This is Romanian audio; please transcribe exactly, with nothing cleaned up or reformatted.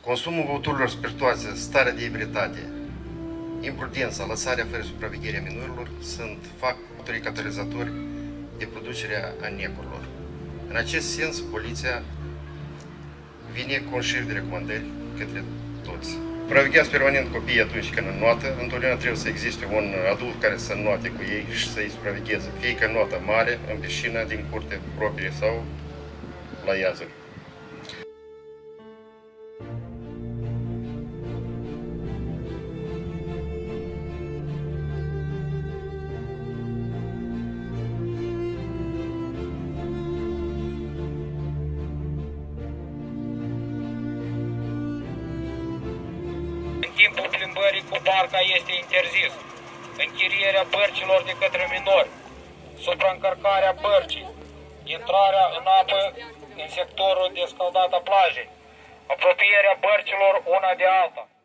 Consumul băuturilor spiritoase, starea de ebrietate, imprudența, lăsarea fără supraveghere a minorilor sunt factorii catalizatori de producerea a necurilor. În acest sens, poliția vine cu o șir de recomandări către toți. Supravegheați permanent copiii atunci când înnoată, întotdeauna trebuie să existe un adult care să înnoate cu ei și să-i supravegheze, fie că notă mare, în piscină, din curte proprie sau la iazuri. În timpul plimbării cu barca este interzis închirierea bărcilor de către minori, supraîncărcarea bărcii, intrarea în apă în sectorul de scăldat a plajei, apropierea bărcilor una de alta.